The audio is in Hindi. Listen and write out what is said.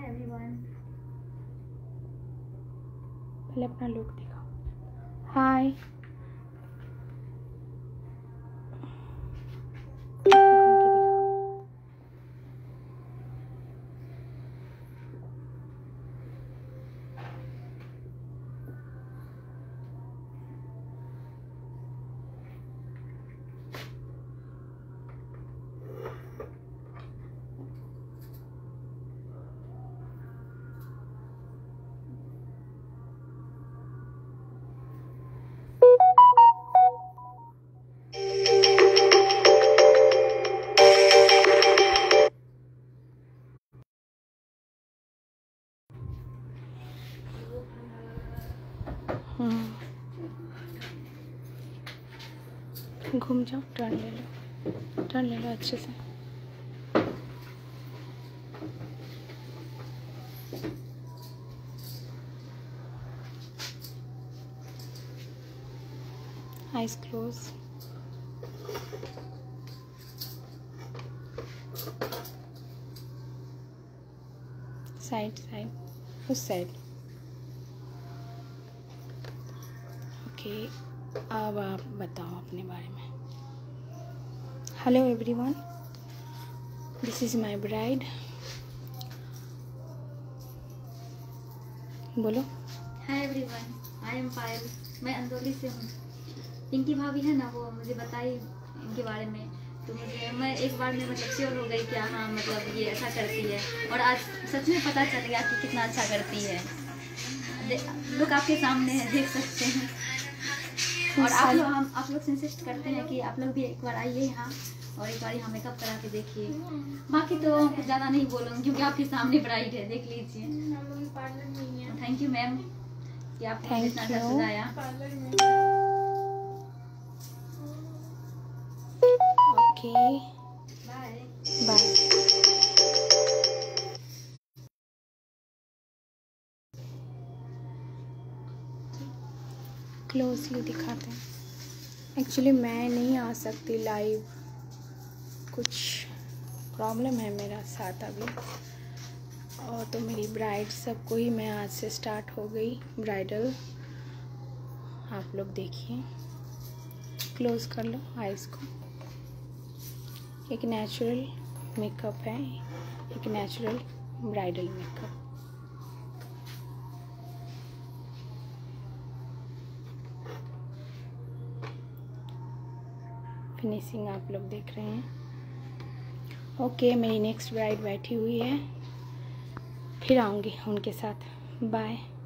एवरीवन। पहले अपना लुक दिखाओ। हाय। घूम जाओ, टर्न ले लो अच्छे से। Eyes close. साइड उस साइड। ओके, अब आप बताओ अपने बारे में। Hello everyone, this is my bride. बोलो। Hi everyone, I am Payal. मैं अंदौली से हूँ। पिंकी भाभी है ना, वो मुझे बताई इनके बारे में, तो मैं एक बार में मतलब श्योर हो गई कि हाँ मतलब ये ऐसा करती है, और आज सच में पता चल गया कि कितना अच्छा करती है। लोग आपके सामने है, देख सकते हैं। और आप लोग से इंसिस्ट करते हैं कि आप लोग भी एक बार आइए यहाँ और एक बार यहाँ मेकअप करा के देखिए। बाकी तो कुछ ज़्यादा नहीं बोलूँगी क्योंकि आपके सामने ब्राइड है, देख लीजिए। थैंक यू मैम कि आपने इतना अच्छा सजाया। Okay, bye. क्लोजली दिखाते हैं। एक्चुअली मैं नहीं आ सकती लाइव, कुछ प्रॉब्लम है मेरा साथ अभी, और तो मेरी ब्राइड सबको ही मैं आज से स्टार्ट हो गई ब्राइडल। आप लोग देखिए, क्लोज कर लो आइज़ को। एक नेचुरल मेकअप है, एक नेचुरल ब्राइडल मेकअप। फिनिशिंग आप लोग देख रहे हैं। ओके, मेरी नेक्स्ट ब्राइड बैठी हुई है, फिर आऊँगी उनके साथ। बाय।